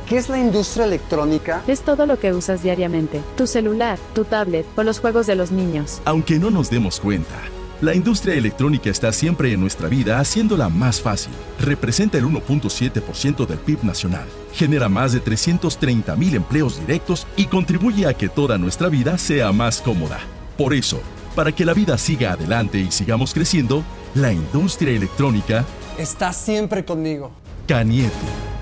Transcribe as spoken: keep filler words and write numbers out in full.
¿Qué es la industria electrónica? Es todo lo que usas diariamente. Tu celular, tu tablet o los juegos de los niños. Aunque no nos demos cuenta, la industria electrónica está siempre en nuestra vida haciéndola más fácil. Representa el uno punto siete por ciento del P I B nacional. Genera más de trescientos treinta mil empleos directos y contribuye a que toda nuestra vida sea más cómoda. Por eso, para que la vida siga adelante y sigamos creciendo, la industria electrónica Está siempre conmigo. Cañete.